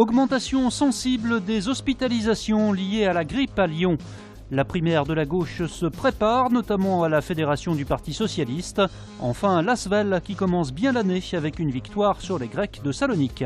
Augmentation sensible des hospitalisations liées à la grippe à Lyon. La primaire de la gauche se prépare, notamment à la fédération du Parti socialiste. Enfin, l'Asvel qui commence bien l'année avec une victoire sur les Grecs de Salonique.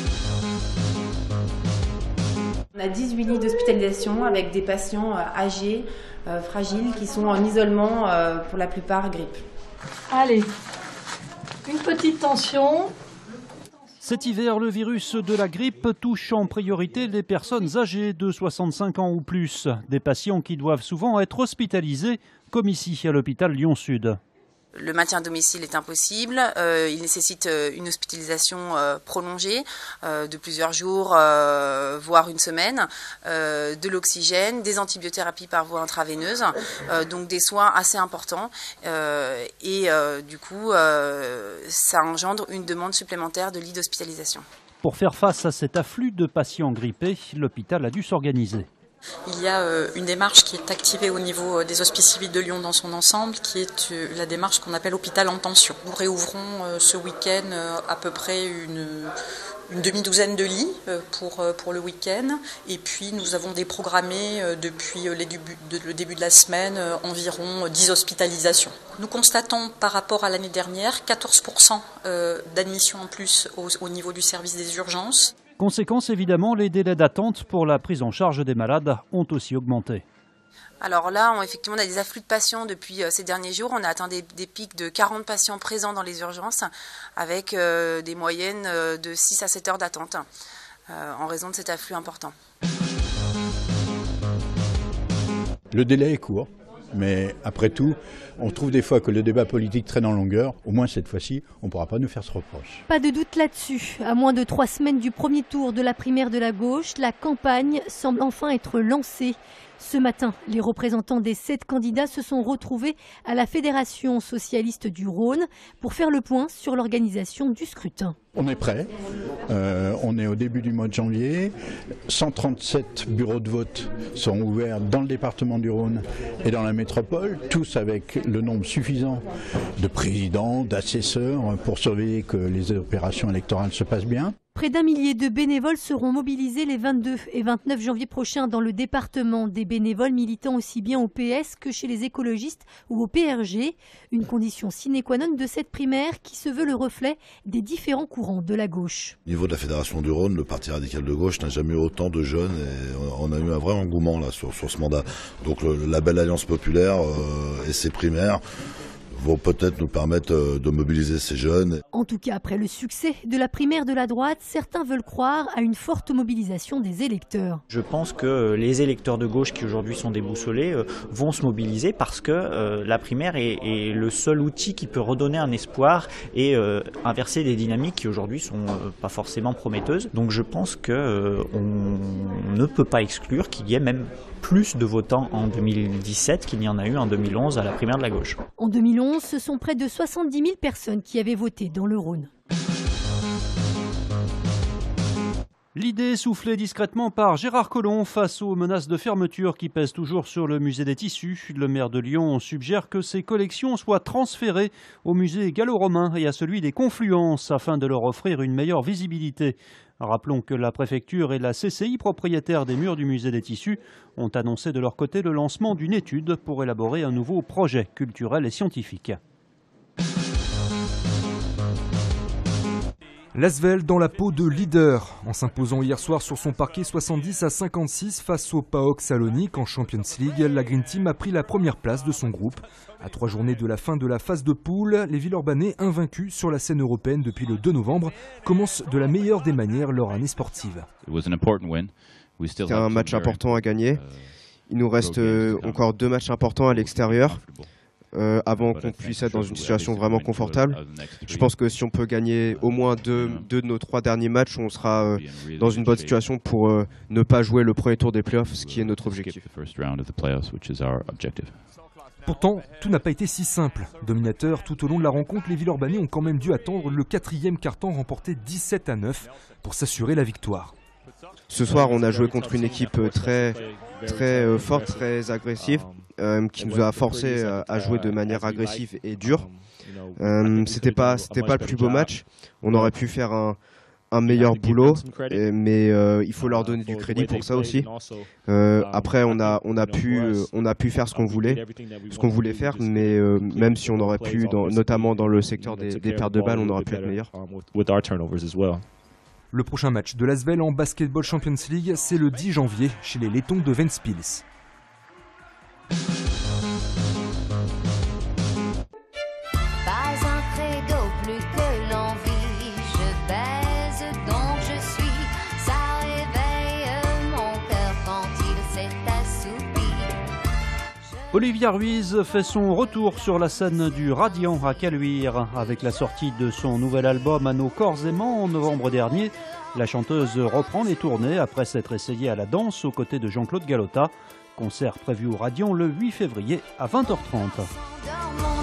On a 18 lits d'hospitalisation avec des patients âgés, fragiles, qui sont en isolement pour la plupart grippe. Allez, une petite tension. Cet hiver, le virus de la grippe touche en priorité les personnes âgées de 65 ans ou plus. Des patients qui doivent souvent être hospitalisés, comme ici à l'hôpital Lyon-Sud. Le maintien à domicile est impossible, il nécessite une hospitalisation prolongée de plusieurs jours, voire une semaine, de l'oxygène, des antibiothérapies par voie intraveineuse, donc des soins assez importants et du coup ça engendre une demande supplémentaire de lits d'hospitalisation. Pour faire face à cet afflux de patients grippés, l'hôpital a dû s'organiser. Il y a une démarche qui est activée au niveau des Hospices civils de Lyon dans son ensemble, qui est la démarche qu'on appelle hôpital en tension. Nous réouvrons ce week-end à peu près une demi-douzaine de lits pour le week-end. Et puis nous avons déprogrammé depuis le début de la semaine environ 10 hospitalisations. Nous constatons par rapport à l'année dernière 14% d'admissions en plus au niveau du service des urgences. Conséquence évidemment, les délais d'attente pour la prise en charge des malades ont aussi augmenté. Alors là, effectivement, on a des afflux de patients depuis ces derniers jours. On a atteint des pics de 40 patients présents dans les urgences avec des moyennes de 6 à 7 heures d'attente en raison de cet afflux important. Le délai est court. Mais après tout, on trouve des fois que le débat politique traîne en longueur. Au moins cette fois-ci, on ne pourra pas nous faire ce reproche. Pas de doute là-dessus. À moins de 3 semaines du premier tour de la primaire de la gauche, la campagne semble enfin être lancée. Ce matin, les représentants des 7 candidats se sont retrouvés à la Fédération socialiste du Rhône pour faire le point sur l'organisation du scrutin. On est prêt, on est au début du mois de janvier, 137 bureaux de vote sont ouverts dans le département du Rhône et dans la métropole, tous avec le nombre suffisant de présidents, d'assesseurs pour surveiller que les opérations électorales se passent bien. Près d'1 millier de bénévoles seront mobilisés les 22 et 29 janvier prochains dans le département. Des bénévoles militant aussi bien au PS que chez les écologistes ou au PRG. Une condition sine qua non de cette primaire qui se veut le reflet des différents courants de la gauche. Au niveau de la Fédération du Rhône, le Parti radical de gauche n'a jamais eu autant de jeunes et on a eu un vrai engouement là, sur ce mandat. Donc la belle alliance populaire et ses primaires vont peut-être nous permettre de mobiliser ces jeunes. En tout cas, après le succès de la primaire de la droite, certains veulent croire à une forte mobilisation des électeurs. Je pense que les électeurs de gauche qui aujourd'hui sont déboussolés vont se mobiliser parce que la primaire est le seul outil qui peut redonner un espoir et inverser des dynamiques qui aujourd'hui sont pas forcément prometteuses. Donc je pense que on ne peut pas exclure qu'il y ait même plus de votants en 2017 qu'il n'y en a eu en 2011 à la primaire de la gauche. En 2011, ce sont près de 70 000 personnes qui avaient voté dans le Rhône. L'idée soufflée discrètement par Gérard Collomb face aux menaces de fermeture qui pèsent toujours sur le musée des tissus. Le maire de Lyon suggère que ces collections soient transférées au musée gallo-romain et à celui des Confluences afin de leur offrir une meilleure visibilité. Rappelons que la préfecture et la CCI, propriétaires des murs du musée des tissus, ont annoncé de leur côté le lancement d'une étude pour élaborer un nouveau projet culturel et scientifique. L'Asvel dans la peau de leader, en s'imposant hier soir sur son parquet 70-56 face au PAOK Salonique en Champions League, la Green Team a pris la première place de son groupe. À 3 journées de la fin de la phase de poule, les Villeurbanais, invaincus sur la scène européenne depuis le 2 novembre, commencent de la meilleure des manières leur année sportive. C'est un match important à gagner. Il nous reste encore 2 matchs importants à l'extérieur. Avant qu'on puisse être dans une situation vraiment confortable. Je pense que si on peut gagner au moins deux de nos 3 derniers matchs, on sera dans une bonne situation pour ne pas jouer le premier tour des playoffs, ce qui est notre objectif. Pourtant, tout n'a pas été si simple. Dominateurs tout au long de la rencontre, les Villeurbanais ont quand même dû attendre le 4e quart-temps remporté 17-9 pour s'assurer la victoire. Ce soir, on a joué contre une équipe très forte, très agressive, qui nous a forcé à jouer de manière agressive et dure. C'était pas le plus beau match. On aurait pu faire un meilleur boulot, mais il faut leur donner du crédit pour ça aussi. Après, on a pu faire ce qu'on voulait faire, mais même si on aurait pu, notamment dans le secteur des pertes de balles, on aurait pu être meilleur. Le prochain match de l'Asvel en Basketball Champions League, c'est le 10 janvier chez les Lettons de Ventspils. Olivia Ruiz fait son retour sur la scène du Radiant à Caluire. Avec la sortie de son nouvel album À nos corps aimants en novembre dernier, la chanteuse reprend les tournées après s'être essayée à la danse aux côtés de Jean-Claude Galota. Concert prévu au Radiant le 8 février à 20h30.